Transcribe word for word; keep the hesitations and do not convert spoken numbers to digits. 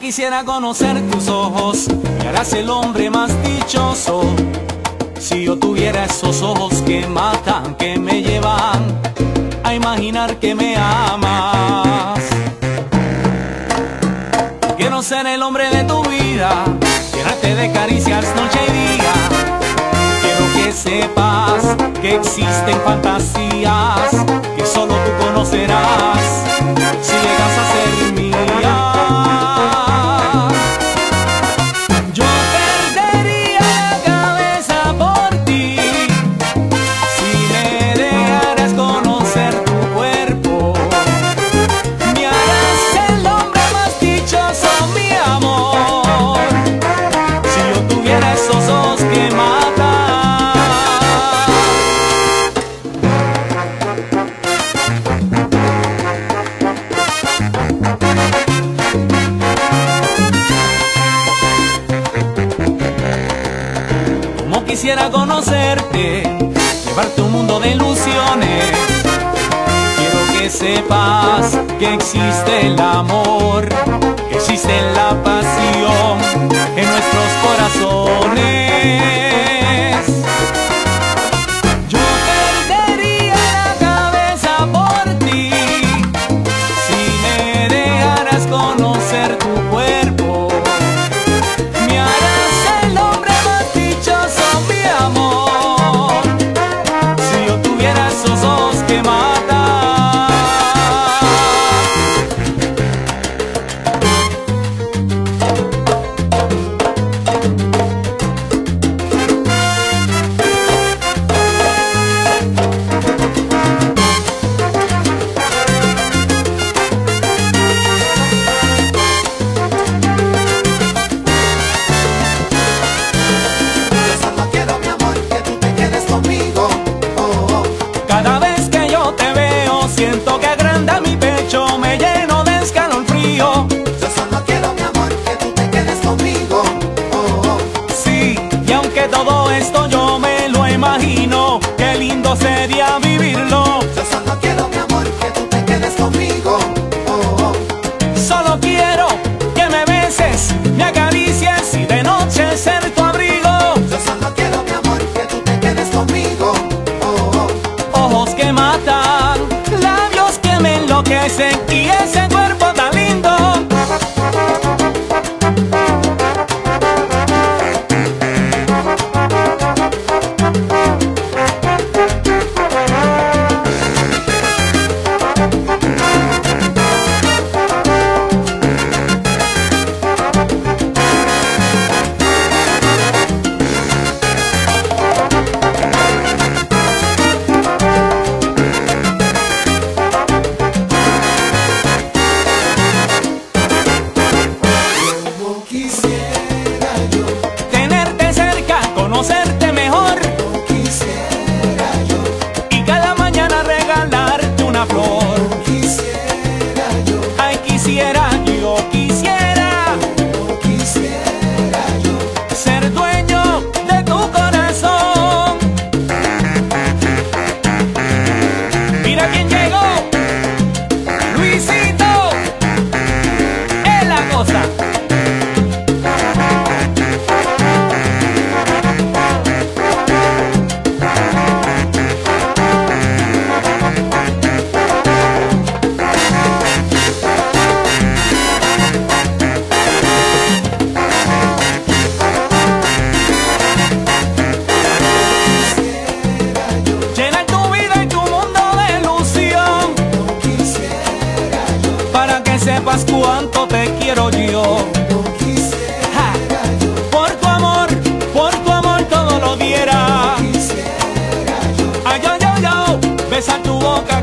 Quisiera conocer tus ojos, me harás el hombre más dichoso. Si yo tuviera esos ojos que matan, que me llevan a imaginar que me amas. Quiero ser el hombre de tu vida, llenarte de caricias noche y día. Quiero que sepas que existen fantasías que solo tú conocerás si llegas a ser mía. Quisiera conocerte, llevarte un mundo de ilusiones. Quiero que sepas que existe el amor, que existe la pasión en nuestros corazones. Yo perdería la cabeza por ti si me dejaras conocer tu cuerpo. Me harás el hombre más dichoso, amor, si yo tuviera esos ojos que matan. Siento que agranda mi pecho, me lleno de escalofrío. Yo solo quiero, mi amor, que tú te quedes conmigo. Oh, oh. Sí, y aunque todo esto yo me lo imagino, qué lindo sería vivirlo. Yo solo quiero, mi amor, que tú te quedes conmigo. Oh, oh. Solo quiero que me beses, me acaricies y de noche ser tu abrigo. Yo solo quiero, mi amor, que tú te quedes conmigo. Oh, oh. Ojos que matan, labios que me enloquecen y ese cuerpo tan lindo. Conocerte mejor, quisiera yo, y cada mañana regalarte una flor. Quisiera yo, ay quisiera, yo quisiera, yo quisiera yo, ser dueño de tu corazón. Mira quién llegó, Luisito, es la cosa. Sepas cuánto te quiero yo. Ja. Por tu amor, por tu amor todo lo diera. Ay, yo, yo, yo, besar tu boca.